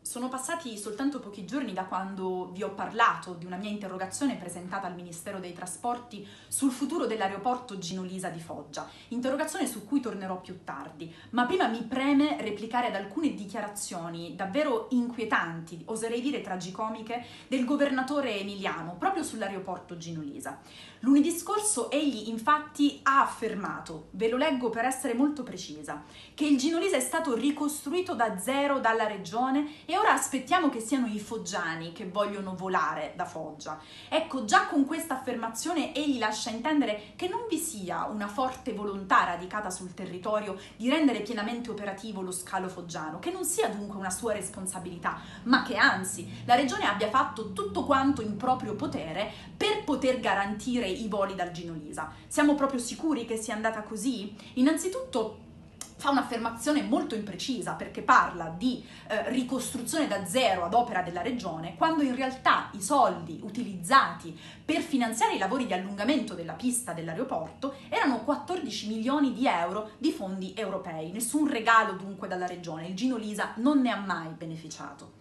Sono passati soltanto pochi giorni da quando vi ho parlato di una mia interrogazione presentata al Ministero dei Trasporti sul futuro dell'aeroporto Gino Lisa di Foggia, interrogazione su cui tornerò più tardi, ma prima mi preme replicare ad alcune dichiarazioni davvero inquietanti, oserei dire tragicomiche, del governatore emiliano proprio sull'aeroporto Gino Lisa. Lunedì scorso egli infatti ha affermato, ve lo leggo per essere molto precisa, che il Gino Lisa è stato ricostruito da zero dalla regione e ora aspettiamo che siano i foggiani che vogliono volare da Foggia. Ecco, già con questa affermazione egli lascia intendere che non vi sia una forte volontà radicata sul territorio di rendere pienamente operativo lo scalo foggiano, che non sia dunque una sua responsabilità, ma che anzi la regione abbia fatto tutto quanto in proprio potere per poter garantire i voli dal Gino Lisa. Siamo proprio sicuri che sia andata così? Innanzitutto fa un'affermazione molto imprecisa perché parla di ricostruzione da zero ad opera della regione, quando in realtà i soldi utilizzati per finanziare i lavori di allungamento della pista dell'aeroporto erano 14 milioni di euro di fondi europei. Nessun regalo dunque dalla regione, il Gino Lisa non ne ha mai beneficiato.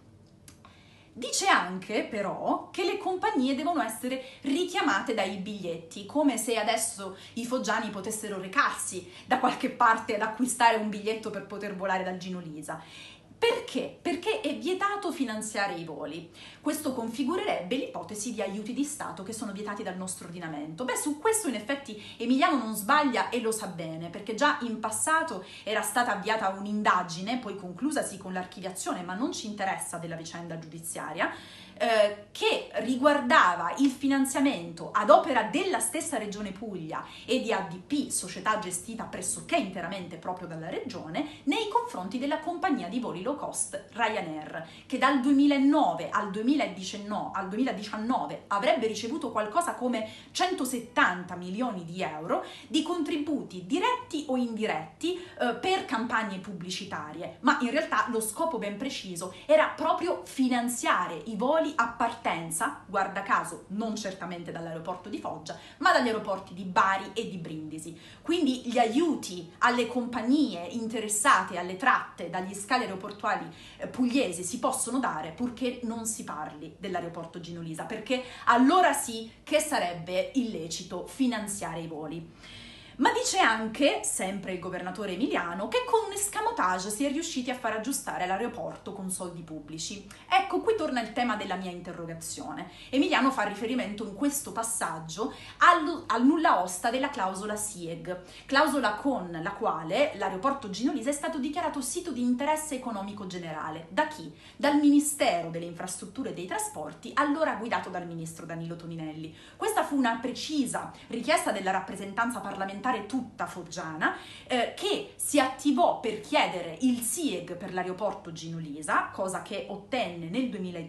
Dice anche però che le compagnie devono essere richiamate dai biglietti, come se adesso i foggiani potessero recarsi da qualche parte ad acquistare un biglietto per poter volare dal Gino Lisa. Perché? Perché è vietato finanziare i voli. Questo configurerebbe l'ipotesi di aiuti di Stato che sono vietati dal nostro ordinamento. Beh, su questo in effetti Emiliano non sbaglia e lo sa bene, perché già in passato era stata avviata un'indagine, poi conclusasi con l'archiviazione, ma non ci interessa della vicenda giudiziaria, che riguardava il finanziamento ad opera della stessa Regione Puglia e di ADP, società gestita pressoché interamente proprio dalla Regione, nei confronti della compagnia di voli low cost Ryanair, che dal 2009 al 2019 avrebbe ricevuto qualcosa come 170 milioni di euro di contributi diretti o indiretti per campagne pubblicitarie, ma in realtà lo scopo ben preciso era proprio finanziare i voli a partenza, guarda caso non certamente dall'aeroporto di Foggia, ma dagli aeroporti di Bari e di Brindisi. Quindi gli aiuti alle compagnie interessate alle tratte dagli scali aeroportuali pugliesi si possono dare purché non si parli dell'aeroporto Gino Lisa, perché allora sì che sarebbe illecito finanziare i voli. Ma dice anche, sempre il governatore emiliano, che con un escamotage si è riusciti a far aggiustare l'aeroporto con soldi pubblici. Ecco, qui torna il tema della mia interrogazione. Emiliano fa riferimento in questo passaggio al nulla osta della clausola SIEG, clausola con la quale l'aeroporto Gino Lisa è stato dichiarato sito di interesse economico generale. Da chi? Dal Ministero delle Infrastrutture e dei Trasporti, allora guidato dal ministro Danilo Toninelli. Questa fu una precisa richiesta della rappresentanza parlamentare tutta foggiana, che si attivò per chiedere il SIEG per l'aeroporto Gino Lisa, cosa che ottenne nel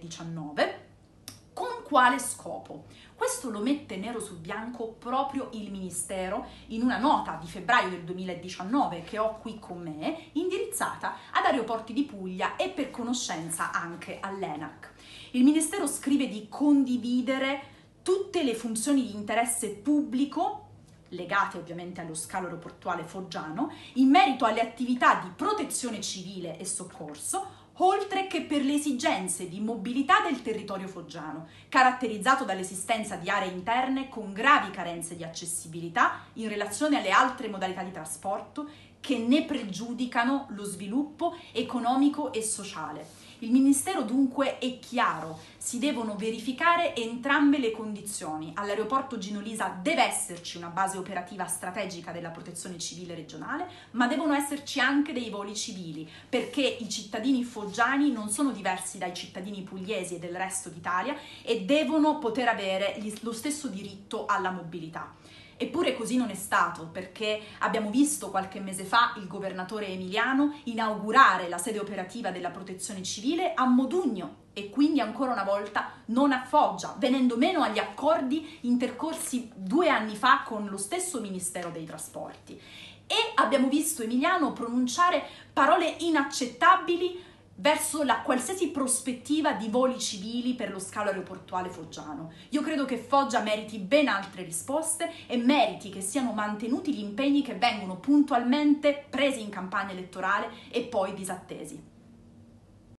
2019. Con quale scopo? Questo lo mette nero su bianco proprio il Ministero in una nota di febbraio del 2019 che ho qui con me, indirizzata ad Aeroporti di Puglia e per conoscenza anche all'ENAC. Il Ministero scrive di condividere tutte le funzioni di interesse pubblico legate ovviamente allo scalo aeroportuale foggiano, in merito alle attività di protezione civile e soccorso, oltre che per le esigenze di mobilità del territorio foggiano, caratterizzato dall'esistenza di aree interne con gravi carenze di accessibilità in relazione alle altre modalità di trasporto che ne pregiudicano lo sviluppo economico e sociale. Il Ministero dunque è chiaro, si devono verificare entrambe le condizioni. All'aeroporto Gino Lisa deve esserci una base operativa strategica della protezione civile regionale, ma devono esserci anche dei voli civili, perché i cittadini foggiani non sono diversi dai cittadini pugliesi e del resto d'Italia e devono poter avere lo stesso diritto alla mobilità. Eppure così non è stato, perché abbiamo visto qualche mese fa il governatore emiliano inaugurare la sede operativa della protezione civile a Modugno e quindi ancora una volta non a Foggia, venendo meno agli accordi intercorsi 2 anni fa con lo stesso Ministero dei Trasporti. E abbiamo visto Emiliano pronunciare parole inaccettabili verso la qualsiasi prospettiva di voli civili per lo scalo aeroportuale foggiano. Io credo che Foggia meriti ben altre risposte e meriti che siano mantenuti gli impegni che vengono puntualmente presi in campagna elettorale e poi disattesi.